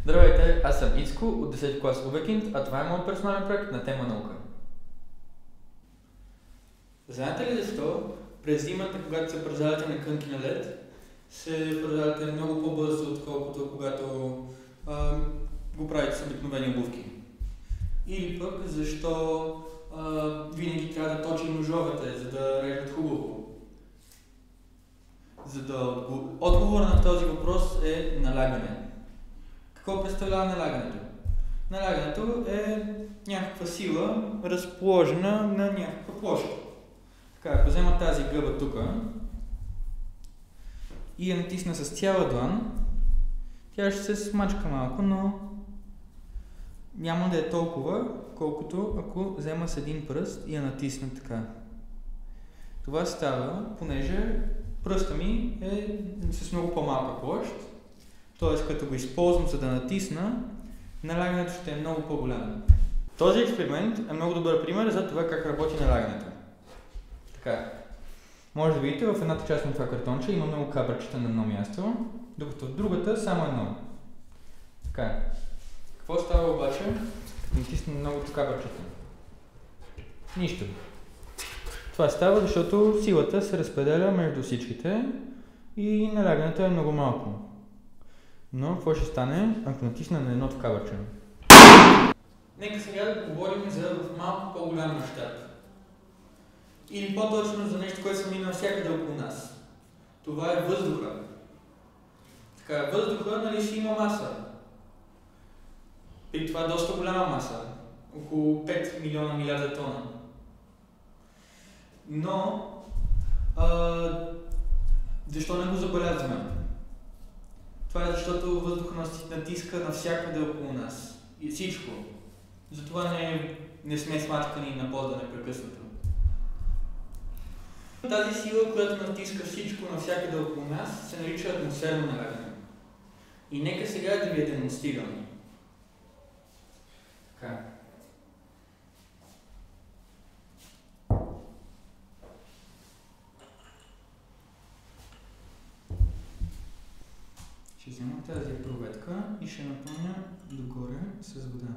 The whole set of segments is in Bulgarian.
Здравейте, аз съм Ицко от 10 клас Увекинд, а това е моят персонален проект на тема наука. Знаете ли защо през зимата, когато се празявате на кънки на лед, се празявате много по-бързо, отколкото когато го правите с обикновени обувки? Или пък защо винаги трябва да точим ножовете, за да режат хубаво? Отговор на този въпрос е налягане. Какво представлява налягането? Налягането е някаква сила, разположена на някаква площ. Така, ако взема тази гъба тук и я натисна с цяла длан, тя ще се смачка малко, но няма да е толкова, колкото ако взема с един пръст и я натисна така. Това става, понеже пръста ми е с много по-малка площ, т.е. като го използвам за да натисна, налягането ще е много по-голямо. Този експеримент е много добър пример за това как работи налягането. Така, може да видите в едната част на това картонче има много кабърчета на едно място, докато в другата само едно. Така, какво става обаче, като натисна многото кабърчета? Нищо. Това става, защото силата се разпределя между всичките и налягането е много малко. Но какво ще стане, ако натисна на едното кабърче? Нека сега да говорим за в малко по-голям мащаб. Или по-точно за нещо, което се мина навсякъде около нас. Това е въздуха. Така, въздуха, нали, си има маса. При това доста голяма маса. Около 5 милиона милиарда тона. Но, защо не го забелязваме? Това е защото въздуха натиска навсякъде около нас. И всичко. Затова не сме смачкани на пода непрекъснато. Тази сила, която натиска всичко навсякъде около нас, се нарича атмосферно налягане. И нека сега да ви я демонстрирам. Така. Ще взема тази проветка и ще напълня догоре с вода.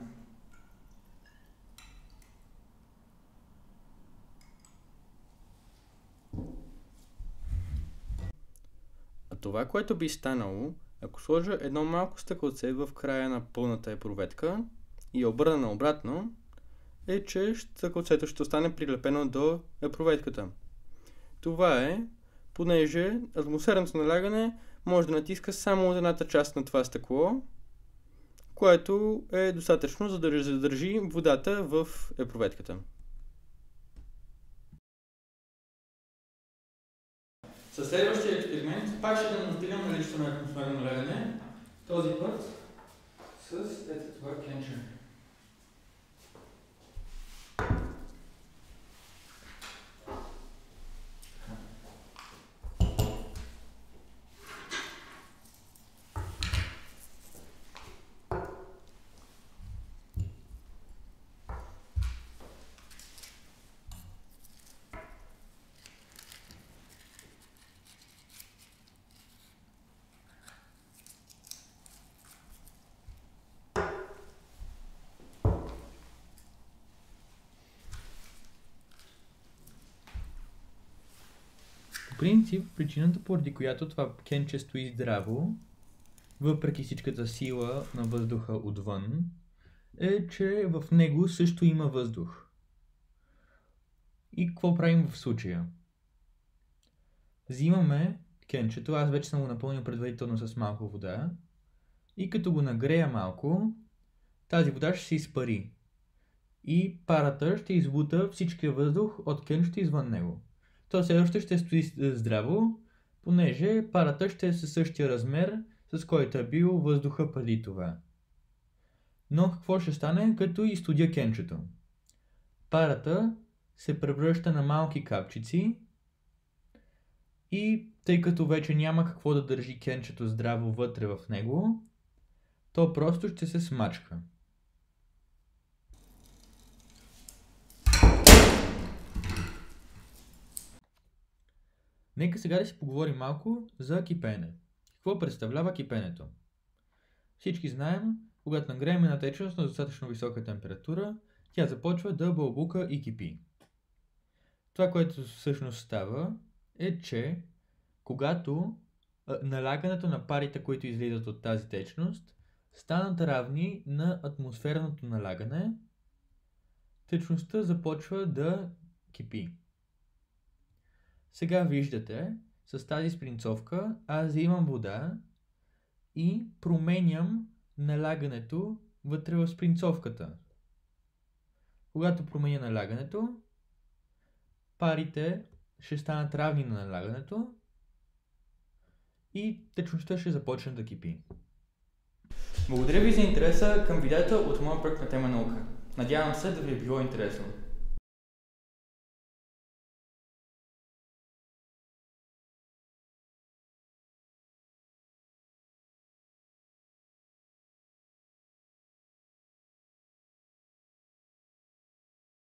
А това, което би станало, ако сложа едно малко стъклце в края на пълната проветка и я обърна наобратно, е, че стъклцето ще остане прилепено до проветката. Това е, понеже атмосферното налягане може да натиска само от едната част на това стъкло, което е достатъчно, за да задържи водата в проветката. Със следващия експеримент пак ще демонстрирам наличието на атмосферно налягане, този път с ето това кенче. По принцип, причината, поради която това кенче стои здраво, въпреки всичката сила на въздуха отвън, е, че в него също има въздух. И какво правим в случая? Взимаме кенчето, аз вече съм го напълнил предварително с малко вода, и като го нагрея малко, тази вода ще се изпари. И парата ще избута всичкия въздух от кенчето извън него. То следващо ще стои здраво, понеже парата ще е със същия размер, с който е бил въздуха преди това. Но какво ще стане, като изстудя кенчето? Парата се превръща на малки капчици и тъй като вече няма какво да държи кенчето здраво вътре в него, то просто ще се смачка. Нека сега да си поговорим малко за кипеене. Какво представлява кипенето? Всички знаем, когато нагреем една течност на достатъчно висока температура, тя започва да бълбука и кипи. Това, което всъщност става, е, че когато налягането на парите, които излизат от тази течност, станат равни на атмосферното налягане, течността започва да кипи. Сега виждате, с тази спринцовка аз взимам вода и променям налягането вътре в спринцовката. Когато променя налягането, парите ще станат равни на налягането и течността ще започне да кипи. Благодаря ви за интереса към видеята от моя проект на тема наука. Надявам се да ви е било интересно.